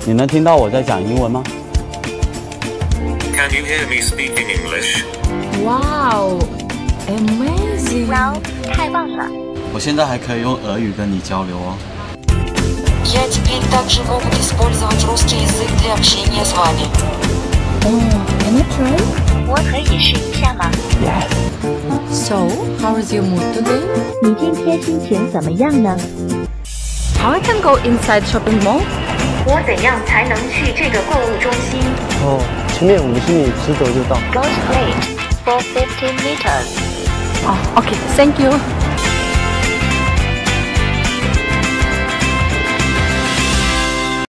你能听到我在讲英文吗 Can you hear me speaking English? Wow, amazing! Wow, 太棒了！ 我现在还可以用俄语跟你交流哦。 Я теперь также могу использовать русский язык для общения с вами. Oh, can I try? 我可以试一下吗？ So, how is your mood today? 你今天心情怎么样呢？ How I can go inside shopping mall? 我怎样才能去这个购物中心哦，前面50米直走就到。 ？Go straight for 15 meters. Oh, okay, thank you.